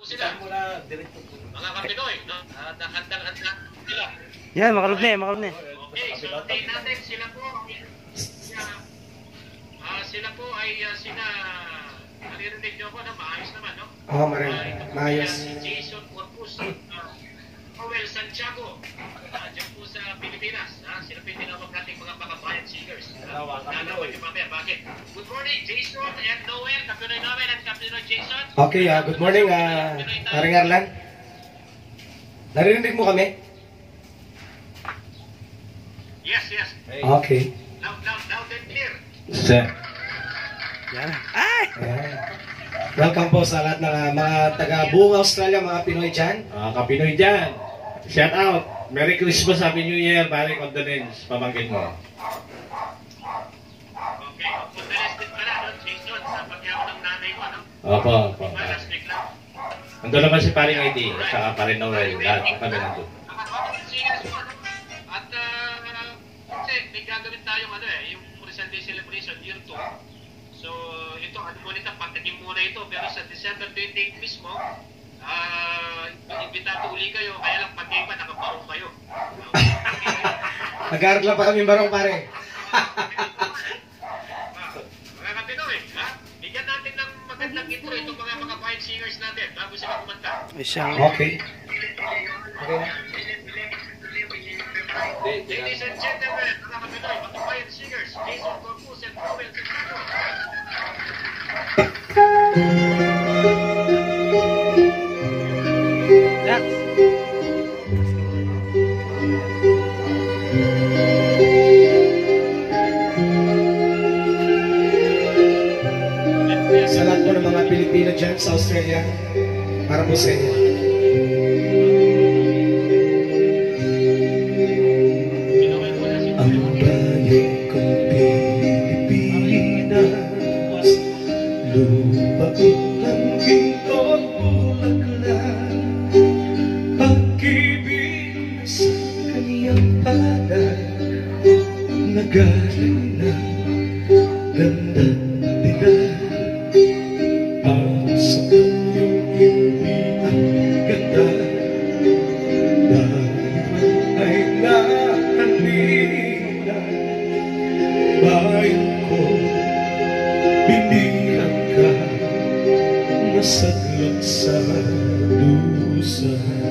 sila. Mga kapinoy, no? Handang-handa sila. Yan, makalog na eh, makalog na eh. Okay, so tayo natin sila po. Sila po ay naririnig nyo ako na maayos naman, no? Oo, maayos. Si Jason Corpus, Joel Santiago, dyan po sa Pilipinas. Sila po yung tinawag natin mga kabayan singers. Nalaman nyo mamaya, bakit? Good morning, Jason and Noel, Kapinoy Noel and Kapinoy Jason. Okay, good morning, Paring Arlan. Naririnig mo kami? Yes. Okay. Loud and clear. Sir. Yan. Ay! Welcome po sa lahat ng mga taga-buong Australia, mga Pinoy dyan. Kapinoy dyan. Shout out. Merry Christmas, Happy New Year, Merry Condolence, pamangkin mo. Okay, condolence din pala, no? Jason, sa pagyaw ng nanay mo, no? Opo. Last week lang. Nandun naman si Paring ID, at saka Paring Noel, lahat kami nandun. At, kasi may gagawin tayong yung Rizal Day Celebration, year 2. So, ito, patakin muna ito, pero sa December 28 mismo, imbitado uli kayo, kaya lang pag-iba, nakaparong kayo. Nag-aaral lang pa kami barong, pare. Mga Kapinoy, bigyan natin ng magandang intro itong mga kabayan singers natin bago sila kumanta. Okay. Ladies and gentlemen, mga Kapinoy, mga kabayan singers, Jason Corpus and Joel Santiago. Sa lahat po ng mga Pilipino dyan sa Australia, para po sa inyo. Ang bayan kong Pilipinas, lupain ng ginto't bulaklak, pag-ibig sa kaniyang palad, nagaling na ganda nila. Ang sa kanyang hindi ang ganda, dahil ay nahalina. Bayan ko, binihan ka, nasaglag sa dusa.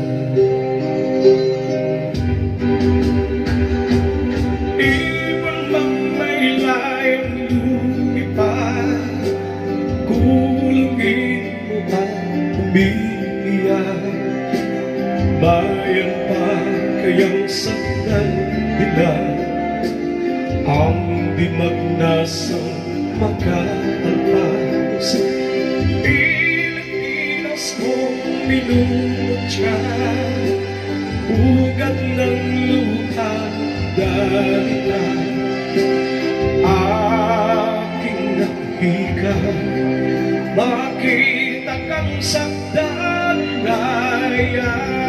Iwan bang may layang lumipad, kulungin mo ang umiiyak. Bayan pa kayang saktan nila, ang di magnasang makaalpas. Pilipinas kong minumutya, ugat ng luha dalita. Aking nakika, makita kang sakdan raya.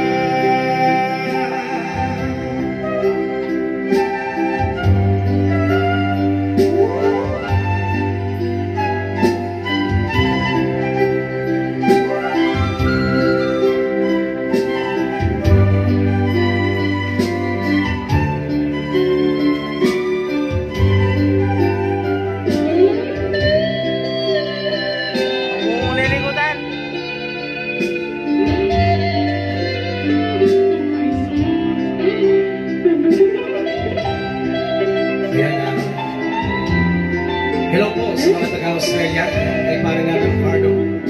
Hello po sa mga taga-Australia, ay parang nga ng Pardo.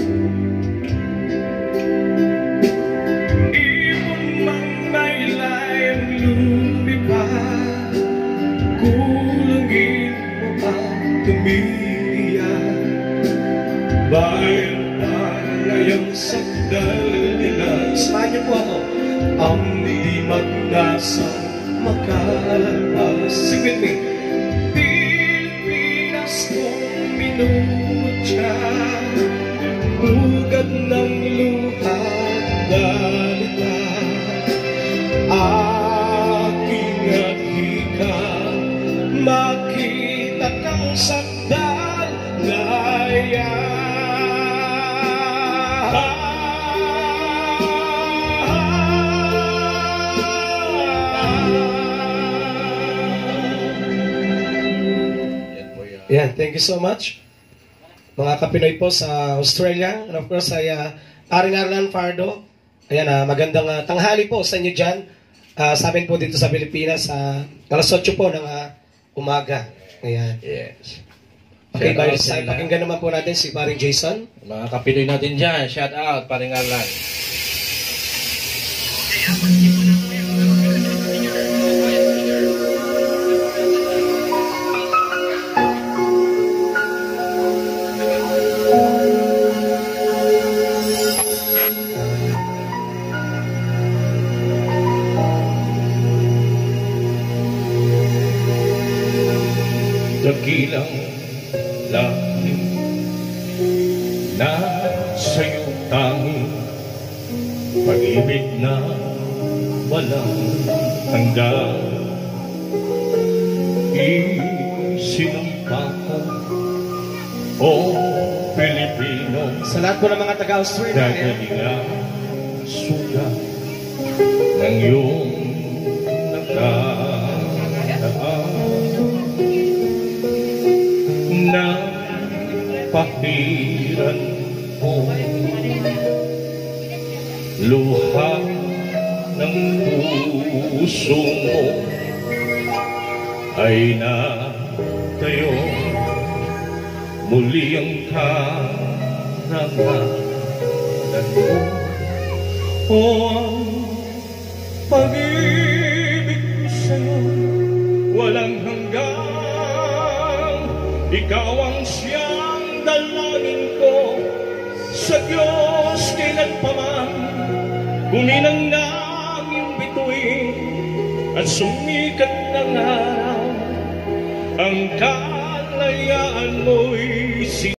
Ibon mang may layang lumipad, kulungin mo ang tumiyak. Bayan pa ngayang sakdal nila. Samahan niyo po ako. Ang di magnasang makalalpas. Sing with me. Minumutya, ugat ng luha dalita. Aking nakita, makita kang sakdal laya. Ayan, thank you so much. Mga kapinoy po sa Australia, and of course ay Aring Arlan Fardo. Ayan, magandang tanghali po sa inyo dyan. Sa amin po dito sa Pilipinas, alas 8 po ng umaga. Ayan. Yes. Okay, Shout out by sa side, inyo. pakinggan naman po natin si paring Jason. Mga kapinoy natin dyan, shout out, paring Arlan. Dakilang langit na sa'yo tanging pag-ibig na walang hanggan. Isinumpa ko, o Pilipino, Sa lahat po ng mga taga-Australia, dagalingang sugat ng iyong nakadaan. Na pakiran mo luha ng puso mo ay natayo muli ang karangalan mo. O ang pag-ibig ko sa'yo walang hanggan. Ikaw ang siyang dalangin ko sa Diyos kailanpaman. Guminang na ang iyong bituin at sumikat ng araw. Ang kalayaan mo'y